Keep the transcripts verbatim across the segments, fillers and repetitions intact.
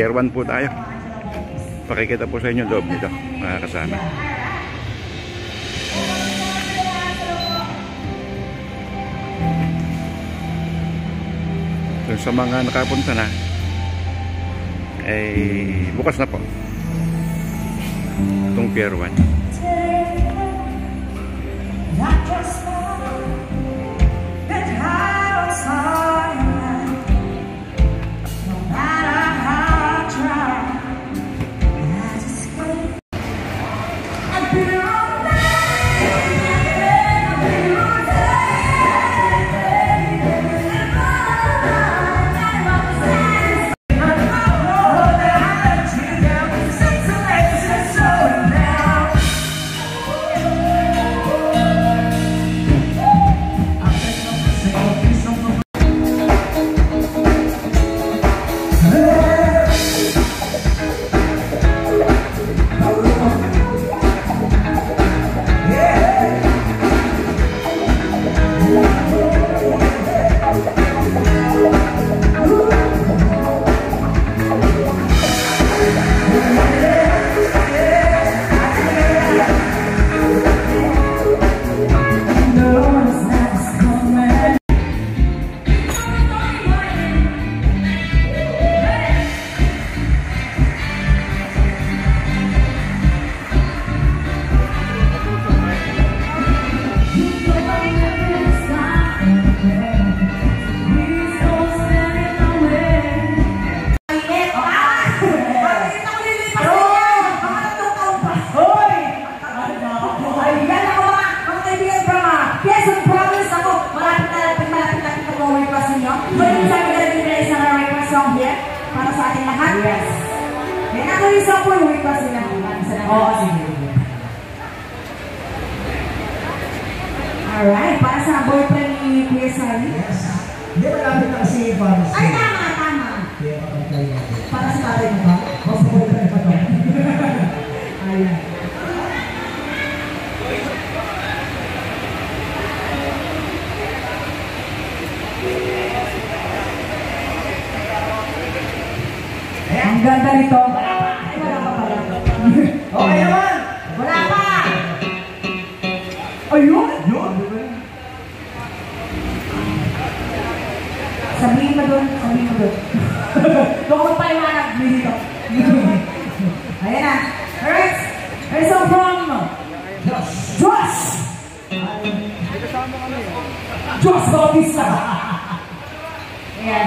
Pier one po tayo. Pakikita po sa inyo loob nito, mga kasama. So, sa mga nakapunta na, eh, bukas na po itong Pier one. Para sa ating lahat? Yes. Yan ako yung isa po yung request nila. Oo, sige. Alright, para sa boyfriend ni Kuya Sally. Yes. Hindi, malapit na kasi para sa... Ay, tama, tama. Yeah, para sa tatay mo ba? O sa boyfriend pa to? Ayan. Ang ganda nito. Wala pa. Ay, wala pa pala. Okay naman. Wala pa. Ayun. Yun. Sabihin mo doon. Sabihin mo doon. Doon ko paliwanag. Dito. Ayan na. Alright. There's a from Josh. Josh Bautista. Ayan.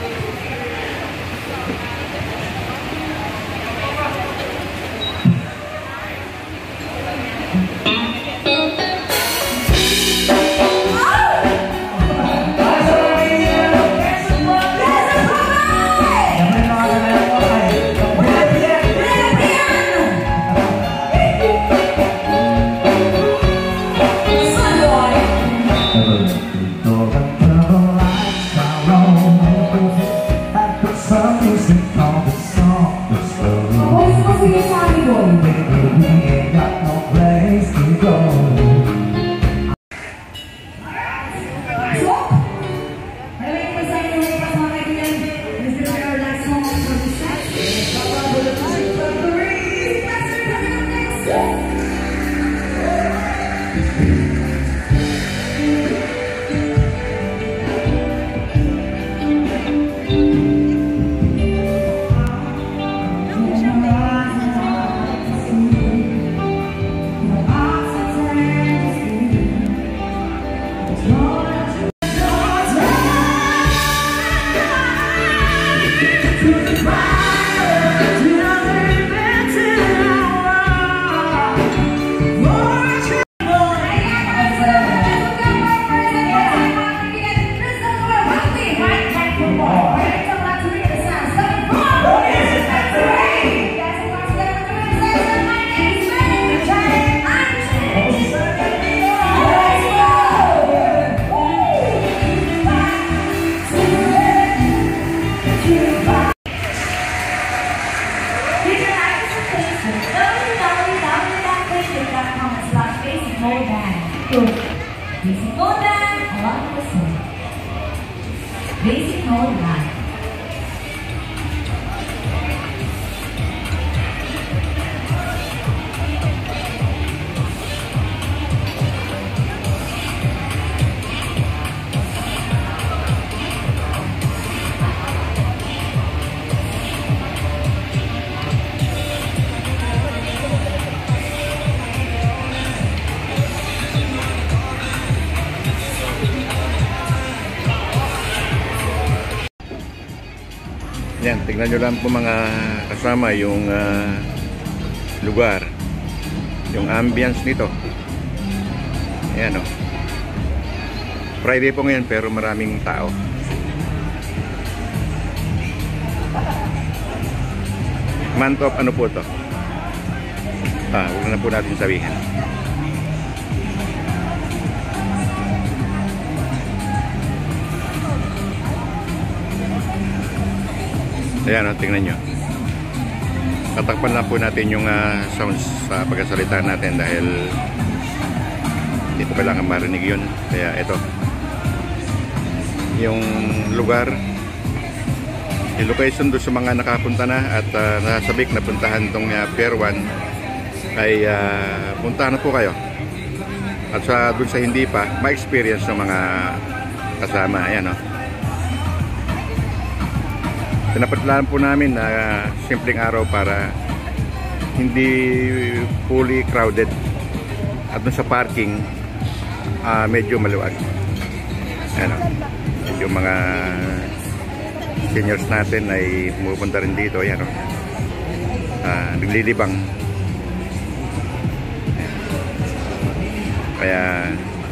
Basic mode lang, along the same. Basic mode lang. tingnan nyo lang po mga kasama yung uh, lugar, yung ambience nito. Ayan o. Friday po ngayon pero maraming tao. Month of ano po to? Ah, huwag na po natin sabihin. Ayan o, tingnan nyo. Tatakpan lang po natin yung uh, sounds sa pagkasalita natin dahil hindi po kailangan marinig yun. Kaya ito, yung lugar, yung location doon sa mga nakapunta na at uh, nasabik na puntahan itong uh, Pier one ay uh, puntahan na po kayo. At sa doon sa hindi pa, ma-experience ng mga kasama. Ayan o. Pinapatlaan po namin na uh, simpleng araw para hindi fully crowded. At doon sa parking, uh, medyo maluwag. Ayan o. Yung mga seniors natin ay pumupunta rin dito. Ayan o. Uh, naglilibang. Kaya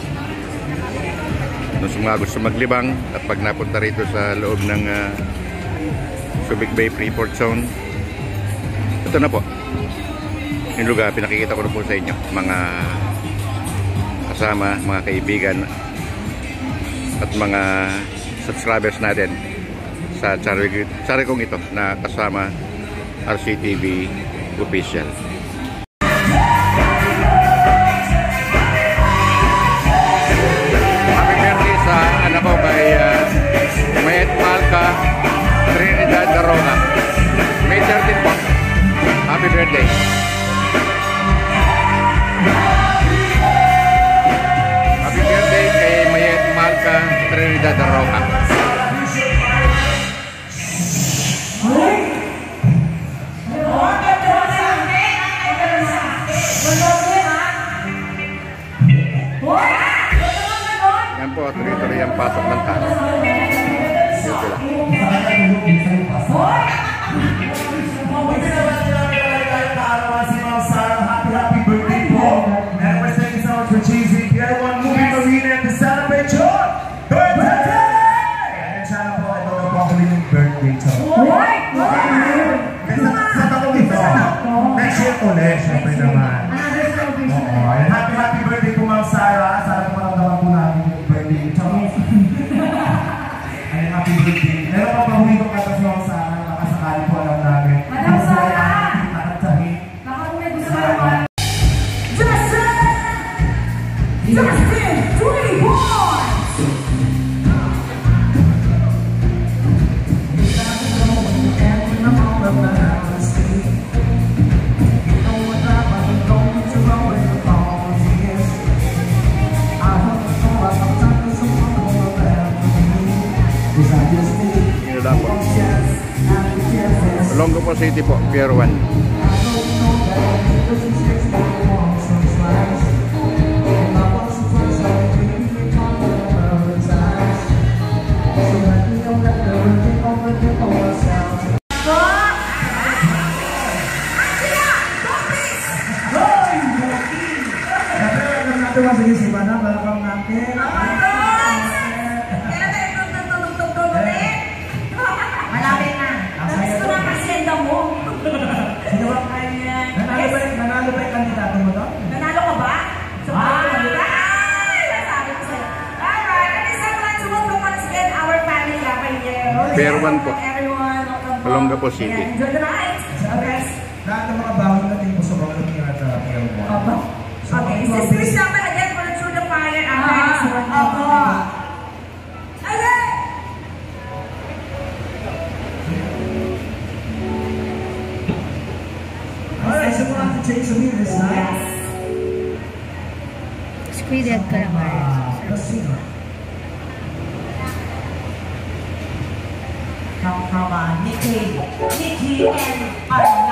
doon sa mga gusto maglibang at pag napunta rito sa loob ng uh, Subic Bay Freeport Zone, ito na po yung lugar. Pinakikita ko na po sa inyo mga kasama, mga kaibigan at mga subscribers natin sa channel kong ito na kasama R C T V Official. Happy birthday sa anak ko kay uh, Mayet Malca Trinidad Daroga. May thirteen po. Happy birthday. Happy birthday kay Mayet Malca Trinidad Daroga. Yan po, tuloy-tuloy ang pasok ng tao. Yun sila. Happy, happy birthday po. And we're thanking so much for choosing Pier one Movie Marina to celebrate your birthday! And sana po, ito na po ako yung birthday to. Kasi sa taong ito, next year ulit, syempre naman. Oo, and happy, happy birthday po, Ma'am Sarah. Sana po maramdaman po namin yung birthday ito. And happy birthday. Meron pa pa huwag kong kata sa Ma'am Sarah, makasakali po alam namin. Madam Sarah! Baka kung may gusto kayo mga Justin! Justin! Three boys! Olongapo City po, Pier one. Pier one po, Olongapo City. Enjoy the night. Okay. Lahat ng mga bawal natin po sa mga natin at Pier one. Okay, is this Chris number again for the Through the Fire? Ah, opo. Okay. Alright, so we'll have to take some music now. Yes. Squidhead ka naman. Let's see. Come, come on, Nikki, Nikki and Arnold.